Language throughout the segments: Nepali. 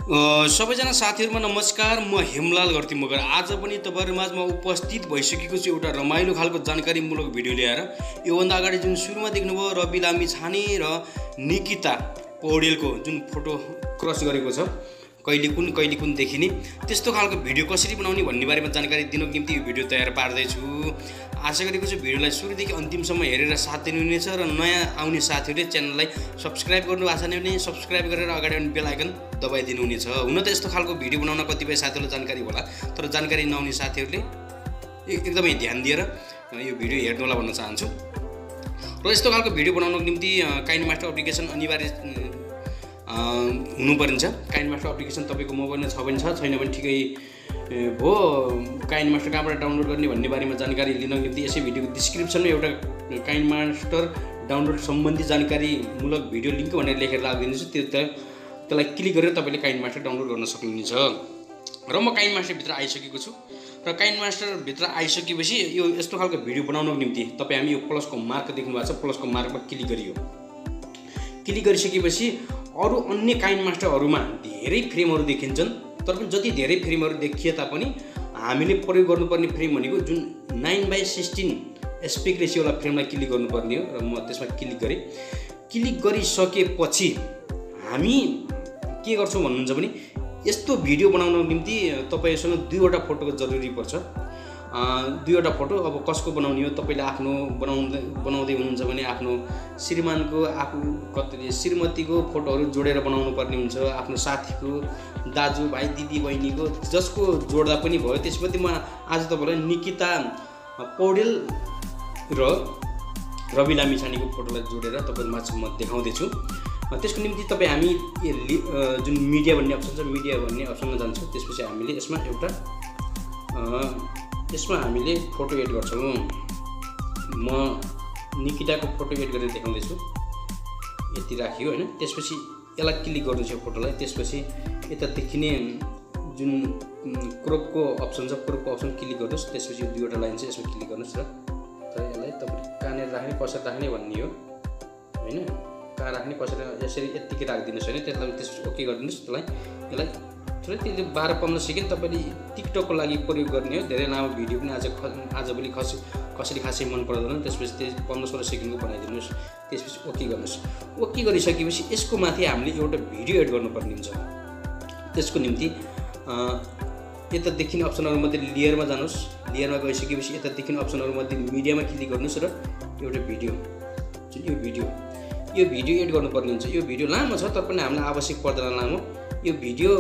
सबैजना साथीहरुमा नमस्कार। म हेमलाल गर्ती मगर आज पनि तपाईहरु माझमा उपस्थित भइसकेको छु एउटा रमाइलो खालको जानकारीमूलक भिडियो लिएर। योभन्दा अगाडि जुन सुरुमा देख्नुभयो रवि लामिछाने र निकिता पौडेलको जुन फोटो क्रस गरेको छ कहिले कुन देखिने त्यस्तो खालको भिडियो कसरी बनाउने भन्ने बारेमा जानकारी दिनको निम्ति यो भिडियो तयार पार्दै छु। आशा गरेको छु भिडियोलाई सुरुदेखि अन्तिमसम्म हेरेर साथ दिनुहुनेछ र नयाँ आउने साथीहरुले च्यानललाई सब्स्क्राइब गर्नु भएको छ भने सब्स्क्राइब गरेर अगाडि आउने बेल आइकन दबाइदिनु हुनेछ। हुन त यस्तो खालको भिडियो बनाउन कतिपय साथीहरुलाई जानकारी होला, तर जानकारी नहुने साथीहरुले एकदमै ध्यान दिएर यो भिडियो हेर्नु होला भन्न चाहन्छु। र यस्तो खालको भिडियो बनाउनको निम्ति काइनमास्टर एप्लिकेसन अनिवार्य हुनुपर्छ। काइनमास्टर एप्लिकेसन तपाईको मोबाइलमा छ भने छ, छैन भने ठिकै भो। काइनमास्टर कहाँबाट डाउनलोड गर्ने भन्ने बारेमा जानकारी लिनको निम्ति यसै भिडियोको डिस्क्रिप्सनमा एउटा काइनमास्टर डाउनलोड सम्बन्धी जानकारीमूलक भिडियो लिङ्क भनेर लेखेर राखिदिन्छु। त्यसलाई क्लिक गरेर तपाईले काइनमास्टर डाउनलोड गर्न सक्नुहुन्छ। र म काइनमास्टरभित्र आइसकेको छु र काइनमास्टरभित्र आइसकेपछि यो यस्तो खालको भिडियो बनाउनको निम्ति तपाई हामी यो प्लसको मार्क देख्नु भएको छ, प्लसको मार्कमा क्लिक गरियो। क्लिक गरिसकेपछि अरु अन्य काइनमास्टरहरुमा धेरै फ्रेमहरु देखिन्छन्, तर पनि जति धेरै फ्रेमहरु देखिए तापनि हामीले प्रयोग गर्नुपर्ने फ्रेम भनेको जुन 9:16 एस्पेक्ट रेशियोवाला फ्रेमलाई क्लिक गर्नुपर्ने हो। र म त्यसमा क्लिक गरे। क्लिक गरिसकेपछि हामी के गर्छौं भन्नुहुन्छ भने यस्तो भिडियो बनाउनको निम्ति तपाईसँग दुईवटा फोटोको जरुरी पर्छ। दुईवटा फोटो अब कसको बनाउने हो, तपाईले आफ्नो बनाउँदै हुनुहुन्छ भने आफ्नो श्रीमानको आफू श्रीमतीको फोटोहरु जोडेर बनाउनु पर्ने हुन्छ, आफ्नो साथीको, दाजु भाइ दिदी बहिनीको, जसको जोड्दा पनि भयो। त्यसपछि म आज तपाईलाई निकिता पौडेल र रवि लामिछानेको फोटोलाई जोडेर तपाईहरुमाझ म देखाउँदै छु। त्यसको निम्ति तपाई हामी जुन मिडिया भन्ने अप्सन छ, मिडिया भन्ने अप्सनमा जान्छौं। त्यसपछि हामीले यसमा हामीले फोटो एड गर्छौं। म निकिताको फोटो एड गरेर देखाउँदै छु। यति राखियो हैन। त्यसपछि यसलाई क्लिक गर्नु छ फोटोलाई। त्यसपछि यता देखिने जुन क्रपको अप्सन छ, क्रपको अप्सन क्लिक गर्नुस्। त्यसपछि यो दुईवटा लाइन छ, यसमा क्लिक गर्नुस् र यसलाई तपाईले कहाँनेर राख्ने, कसरी राख्ने भन्ने हो हैन। कहाँ राख्ने, कसरी, यसरी यतिकै राखिदिनुस् हैन। त्यसलाई त्यसपछि ओके गरिदिनुस्। यसलाई थोरै 12-15 सेकेन्ड तपाईले टिकटकको लागि प्रयोग गर्ने हो। धेरै लामो भिडियो पनि आजभोलि कसरी खासै मन पर्दैन। त्यसपछि 15-16 सेकेन्डको बनाइदिनुस्। त्यसपछि ओके गर्नुस्। ओके गरिसकेपछि यसको माथि हामीले एउटा भिडियो एड गर्नुपर्ने हुन्छ। त्यसको निम्ति यता देखिने अप्सनहरुमध्ये लेयरमा जानुस्। लेयरमा गइसकेपछि यता देखिने अप्सनहरुमध्ये मिडियामा क्लिक गर्नुस् र एउटा भिडियो, जुन यो भिडियो एड गर्नुपर्ने हुन्छ। यो भिडियो लामो छ, तर पनि हामीलाई आवश्यक पर्दैन लामो। यो भिडियो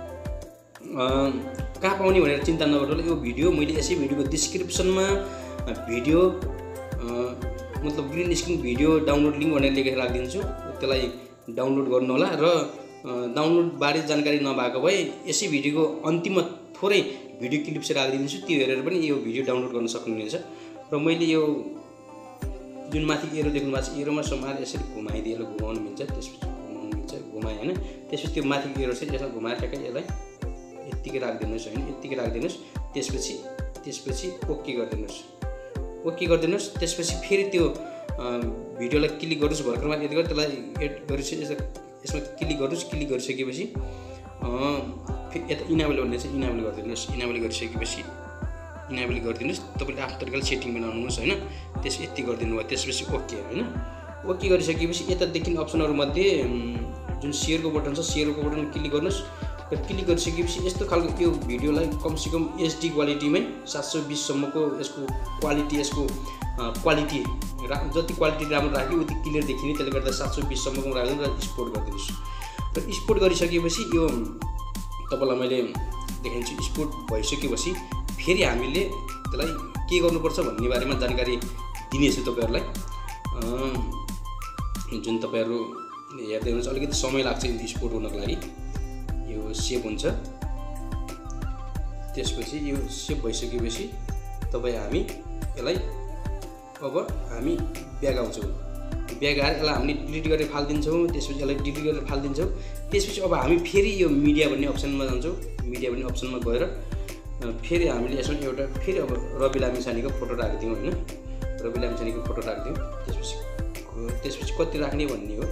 कहाँ पाउने भनेर चिन्ता नगर्नु। यो भिडियो मैले यसै भिडियोको डिस्क्रिप्सनमा भिडियो मतलब green screen video download link भनेर लेखेर राखिदिन्छु। त्यसलाई डाउनलोड गर्नु होला। र डाउनलोड बारे जानकारी नभएको भए यसै भिडियोको अन्तिममा थोरै भिडियो क्लिप चाहिँ राखिदिन्छु। त्यो हेरेर पनि यो भिडियो डाउनलोड गर्न सक्नुहुनेछ। र मैले यो जुन माथि एरो देख्नु भएको छ, एरोमा समाएर यसरी घुमाइदिएर घुमाउनु मिल्छ। त्यसपछि घुमाउनु मिल्छ, घुमाए हैन। त्यसपछि त्यो माथि एरो चाहिँ यसमा घुमाएर ठ्याक्कै यसलाई यतिकै राखिदिनुस् हैन। यतिकै राखिदिनुस्। त्यसपछि ओके गरिदिनुस्। ओके गरिदिनुस्। त्यसपछि फेरि त्यो भिडियोलाई क्लिक गर्नुस्। भर्खरमा यति गरेर त्यसलाई एड गरिसकेपछि यसमा क्लिक गर्नुस्। क्लिक गरिसकेपछि फेरि यता इनेबल भन्ने चाहिँ इनेबल गरिदिनुस्। इनेबल गरिसकेपछि इनेबल गरिदिनुस्। तपाईले आफ्नो तरिकाले सेटिङ बनाउनुहोस् हैन। त्यसपछि यति गरिदिनु भयो। त्यसपछि ओके हैन। ओके गरिसकेपछि यता देखिने अप्सनहरुमध्ये जुन शेयरको बटन छ, शेयरको बटन क्लिक गर्नुस्। र क्लिक गरिसकेपछि यस्तो खालको यो भिडियोलाई कमसेकम एचडी क्वालिटीमै 720 सम्मको यसको क्वालिटी, क्वालिटी जति क्वालिटी राम्रो राख्यो उति क्लियर देखिने। त्यसले गर्दा 720 सम्मको राख्नु र एक्सपोर्ट गरिदिनुस्। र एक्सपोर्ट गरिसकेपछि यो तपाईलाई मैले देखाइन्छु। एक्सपोर्ट भइसकेपछि फेरि हामीले त्यसलाई के गर्नुपर्छ भन्ने बारेमा जानकारी दिनेछु तपाईहरुलाई। जुन तपाईहरु हेर्दै हुनुहुन्छ अलिकति समय लाग्छ यो एक्सपोर्ट हुनको लागि। यो सेभ हुन्छ। त्यसपछि यो सेभ भइसकेपछि हामी यसलाई अब हामी ब्याक आउँछौँ। ब्याक आएर यसलाई हामीले डिलिट गरेर फाल्दिन्छौँ। त्यसपछि यसलाई डिलिट गरेर फाल्दिन्छौँ। त्यसपछि अब हामी फेरि यो मिडिया भन्ने अप्सनमा जान्छौँ। मिडिया भन्ने अप्सनमा गएर फेरि हामीले यसमा एउटा फेरि अब रवि लामिछानेको फोटो राखिदिउँ हैन। रवि लामिछानेको फोटो राखिदिउँ। त्यसपछि कति राख्ने भन्ने हो।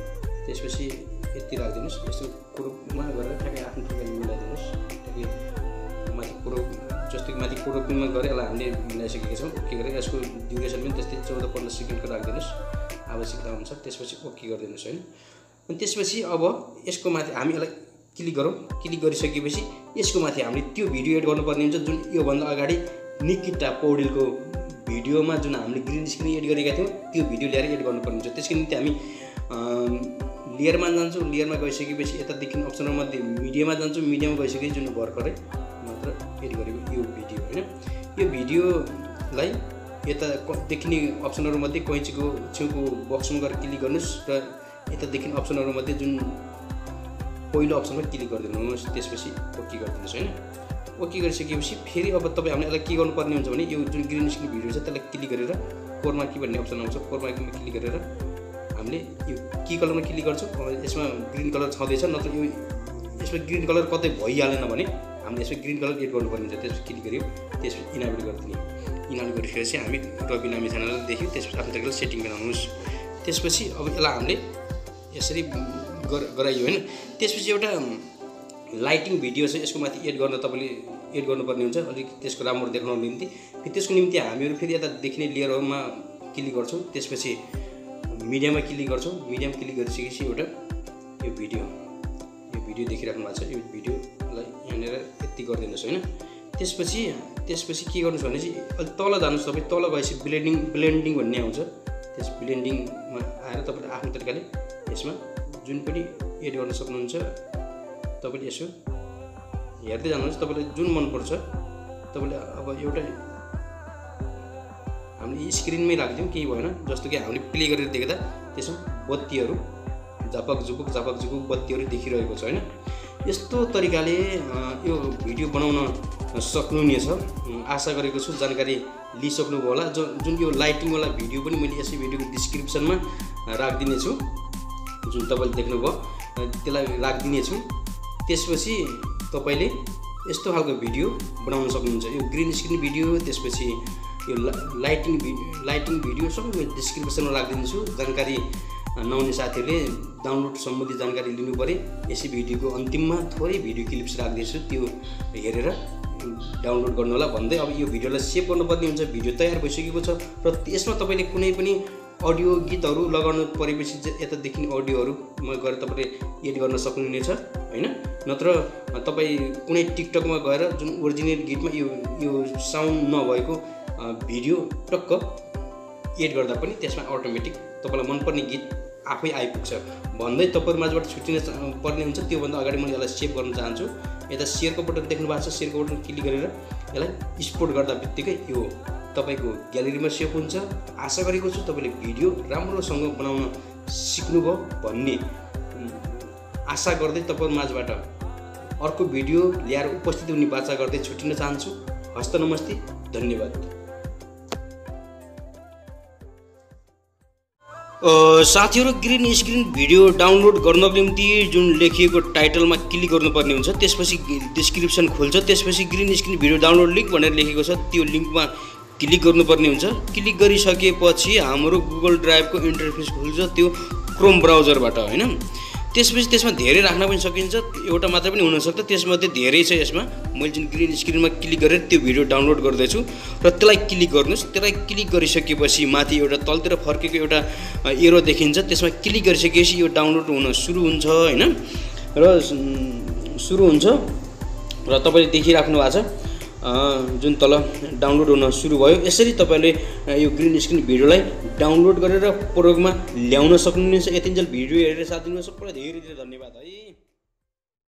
त्यसपछि यति राखिदिनुस्। यस्तो क्रोपमा गरेर ठ्याक्कै आफ्नो प्रकारले मिलाइदिनुस्। ठ्याक्कै माथि क्रोप जस्तो कि माथि क्रोपिङमा गरेर यसलाई हामीले मिलाइसकेका छौँ। ओके गरेर यसको ड्युरेसन पनि त्यस्तै 14-15 सेकेन्डको राखिदिनुस् आवश्यकता अनुसार। त्यसपछि ओके गरिदिनुस् हैन। अनि त्यसपछि अब यसको माथि हामी यसलाई क्लिक गरौँ। क्लिक गरिसकेपछि यसको माथि हामीले त्यो भिडियो एड गर्नुपर्ने हुन्छ जुन योभन्दा अगाडि निकिता पौडेलको भिडियोमा जुन हामीले ग्रिन स्क्रिन एड गरेका थियौँ त्यो भिडियो ल्याएर एड गर्नुपर्ने हुन्छ। त्यसको निम्ति हामी लेयरमा जान्छौँ। लेयरमा गइसकेपछि यतादेखि अप्सनहरूमध्ये मिडियामा जान्छौँ। मिडियामा गइसकेपछि जुन भर्खरै मात्र एड गरेको यो भिडियो हैन, यो भिडियोलाई यता देखिने अप्सनहरूमध्ये कैँचीको छेउको बक्समा गएर क्लिक गर्नुहोस् र यतादेखि अप्सनहरूमध्ये जुन पहिलो अप्सनमा क्लिक गरिदिनुहोस्। त्यसपछि ओके गरिदिनुहोस् हैन। ओके गरिसकेपछि फेरि अब तपाईँ हामीले यसलाई के गर्नुपर्ने हुन्छ भने यो जुन ग्रिन स्क्रिन भिडियो छ त्यसलाई क्लिक गरेर कोरमा की भन्ने अप्सन आउँछ। कोरमा कीमा क्लिक गरेर हामीले यो की कलरमा क्लिक गर्छौँ। यसमा ग्रिन कलर छँदैछ, नत्र यो यसमा ग्रिन कलर कतै भइहालेन भने हामीले यसमा ग्रिन कलर एड गर्नुपर्ने हुन्छ। त्यसपछि क्लिक गऱ्यो, त्यसपछि इनाबल गरिदिने। इनाबल गरिसकेपछि हामी रवि नामी च्यानललाई देख्यो। त्यसपछि आफ्नो तरिकाले सेटिङ बनाउनुहोस्। त्यसपछि अब यसलाई हामीले यसरी गराइयो हैन। त्यसपछि एउटा लाइटिङ भिडियो छ, यसको माथि एड गर्न तपाईँले एड गर्नुपर्ने हुन्छ अलिक त्यसको राम्रो देखाउनको निम्ति। फेरि त्यसको निम्ति हामीहरू फेरि यता देखिने लेयरमा क्लिक गर्छौँ। त्यसपछि मिडियामा क्लिक गर्छौँ। मिडियामा क्लिक गरिसकेपछि एउटा यो भिडियो देखिराख्नु भएको छ। यो भिडियोलाई यहाँनिर यति गरिदिनुहोस् हैन। त्यसपछि के गर्नुहोस् भने चाहिँ अलिक तल जानुहोस्। तपाईँ तल गएपछि ब्लेन्डिङ भन्ने आउँछ। त्यस ब्लेन्डिङमा आएर तपाईँले आफ्नो तरिकाले यसमा जुन पनि एड गर्न सक्नुहुन्छ। तपाईँले यसो हेर्दै जानुहोस्, तपाईँलाई जुन मनपर्छ तपाईँले। अब एउटा हामीले स्क्रिनमै राखिदिउँ, केही भएन। जस्तो कि हामीले प्ले गरेर देख्दा त्यसमा बत्तीहरू झपक झुपुक बत्तीहरू देखिरहेको छ हैन। यस्तो तरिकाले यो भिडियो बनाउन सक्नुहुनेछ। आशा गरेको छु जानकारी लिइसक्नुभयो होला। जुन यो लाइटिङवाला भिडियो पनि मैले यसै भिडियोको डिस्क्रिप्सनमा राखिदिनेछु। जुन तपाईँले देख्नुभयो त्यसलाई राखिदिनेछु। त्यसपछि तपाईँले यस्तो खालको भिडियो बनाउन सक्नुहुन्छ। यो ग्रिन स्क्रिन भिडियो, त्यसपछि यो लाइटिङ भिडियो सबै म डिस्क्रिप्सनमा राखिदिन्छु। जानकारी नहुने साथीहरूले डाउनलोड सम्बन्धी जानकारी लिनु पऱ्यो। यसै भिडियोको अन्तिममा थोरै भिडियो क्लिप्स राख्दैछु, त्यो हेरेर डाउनलोड गर्नु होला भन्दै अब यो भिडियोलाई सेभ गर्नुपर्ने हुन्छ। भिडियो तयार भइसकेको छ र यसमा तपाईँले कुनै पनि अडियो गीतहरू लगाउनु परेपछि यता देखिने अडियोहरूमा गएर तपाईँले एड गर्न सक्नुहुनेछ हैन। नत्र तपाईँ कुनै टिकटकमा गएर जुन ओरिजिनल गीतमा यो साउन्ड नभएको भिडियो टक्क एड गर्दा पनि त्यसमा अटोमेटिक तपाईँलाई मनपर्ने गीत आफै आइपुग्छ भन्दै तपाईँहरू माझबाट छुट्टिन पर्ने हुन्छ। त्योभन्दा अगाडि मैले यसलाई सेभ गर्न चाहन्छु। यता सेयरको बटन देख्नु भएको छ, सेयरको बटन क्लिक गरेर यसलाई एक्सपोर्ट गर्दा बित्तिकै यो तपाईँको ग्यालेरीमा सेभ हुन्छ। आशा गरेको छु तपाईँले भिडियो राम्रोसँग बनाउन सिक्नुभयो भन्ने आशा गर्दै तपाईँहरू माझबाट अर्को भिडियो ल्याएर उपस्थित हुने बाचा गर्दै छुट्टिन चाहन्छु। हस्त नमस्ते, धन्यवाद। साथीहरू, ग्रिन स्क्रिन भिडियो डाउनलोड गर्नको निम्ति जुन लेखिएको टाइटलमा क्लिक गर्नुपर्ने हुन्छ। त्यसपछि डिस्क्रिप्सन खोल्छ। त्यसपछि green screen video download link भनेर लेखेको छ, त्यो लिङ्कमा क्लिक गर्नुपर्ने हुन्छ। क्लिक गरिसकेपछि हाम्रो गुगल ड्राइभको इन्टरफेस खुल्छ, त्यो क्रोम ब्राउजरबाट हैन। त्यसपछि त्यसमा धेरै राख्न पनि सकिन्छ, एउटा मात्र पनि हुनसक्छ। त्यसमध्ये धेरै छ यसमा। मैले जुन ग्रिन स्क्रिनमा क्लिक गरेर त्यो भिडियो डाउनलोड गर्दैछु र त्यसलाई क्लिक गर्नुहोस्। त्यसलाई क्लिक गरिसकेपछि माथि एउटा तलतिर फर्केको एउटा एरो देखिन्छ, त्यसमा क्लिक गरिसकेपछि यो डाउनलोड हुन सुरु हुन्छ हैन। र सुरु हुन्छ र तपाईँले देखिराख्नु भएको छ जुन तल डाउनलोड हुन सुरु भयो। यसरी तपाईँले यो ग्रिन स्क्रिन भिडियोलाई डाउनलोड गरेर प्रयोगमा ल्याउन सक्नुहुनेछ। यतिन्जेल भिडियो हेरेर साथ दिनुहोस्। सबैलाई धेरै धेरै धन्यवाद है।